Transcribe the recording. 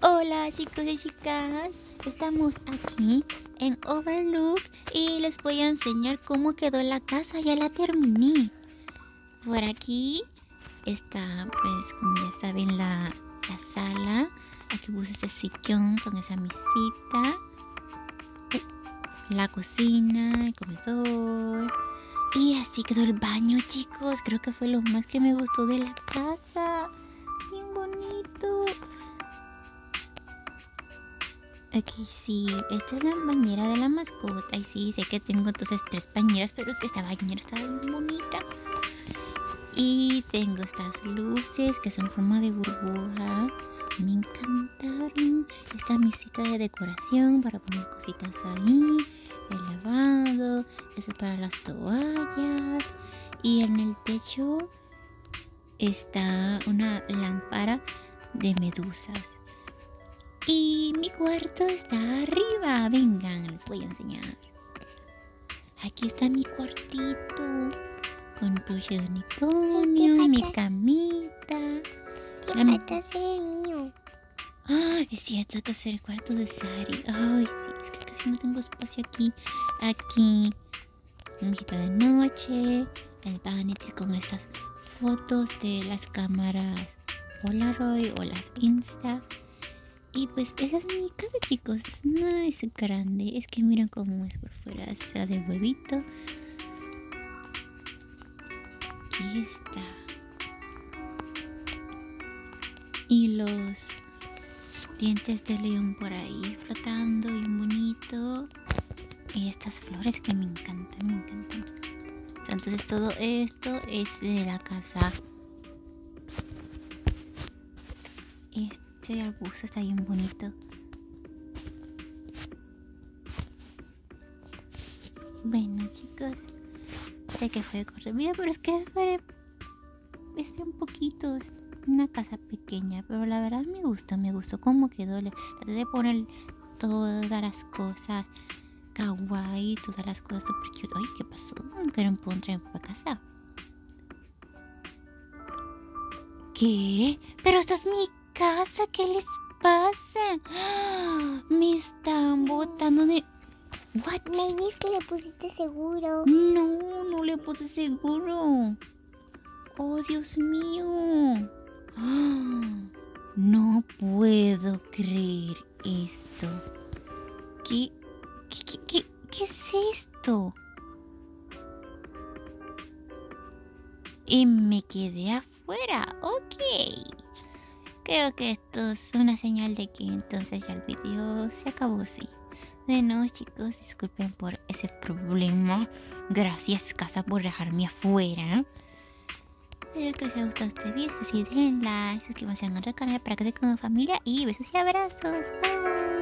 Hola chicos y chicas, estamos aquí en Overlook y les voy a enseñar cómo quedó la casa. Ya la terminé. Por aquí está, pues como ya saben, la sala. Aquí puse ese sillón con esa mesita, la cocina, el comedor. Y así quedó el baño, chicos. Creo que fue lo más que me gustó de la casa. Bien bonito. Aquí sí, esta es la bañera de la mascota. Y sí, sé que tengo entonces 3 bañeras, pero que esta bañera está bien bonita. Y tengo estas luces que son en forma de burbuja. Me encantaron. Esta mesita de decoración para poner cositas ahí. El lavado. Este es para las toallas. Y en el techo está una lámpara de medusas. Y mi cuarto está arriba. Vengan, les voy a enseñar. Aquí está mi cuartito con peluche de unicornio, mi camita. Te falta hacer el mío. Ah, es cierto que es el cuarto de Sari. Ay, sí, es que casi no tengo espacio aquí. Aquí, una mesita de noche, el vanity con estas fotos de las cámaras Polaroid o las Insta. Y pues esa es mi casa, chicos. No es grande. Es que miren cómo es por fuera. Esa de huevito. Aquí está. Y los dientes de león por ahí flotando, bien bonito. Y estas flores que me encantan, me encantan. Entonces todo esto es de la casa. Este arbusto está bien bonito. Bueno, chicos, sé que fue corto video, pero es que es un poquito, es una casa pequeña, pero la verdad me gustó cómo quedó. Le traté de poner todas las cosas kawaii, todas las cosas super cute. Ay, ¿qué pasó? No quieren entrar para casa. ¿Qué? Pero esta es mi casa, ¿qué les pasa? ¡Ah! Me están botando de... What? Me dices que le pusiste seguro. No le puse seguro. Oh, Dios mío. ¡Ah! No puedo creer esto. ¿Qué es esto? Y me quedé afuera. Ok. Creo que esto es una señal de que entonces ya el video se acabó, sí. Bueno, chicos, disculpen por ese problema. Gracias, casa, por dejarme afuera. Espero que les haya gustado este video. Si den like, suscríbanse a nuestro canal para que estén con mi familia. Y besos y abrazos. Bye.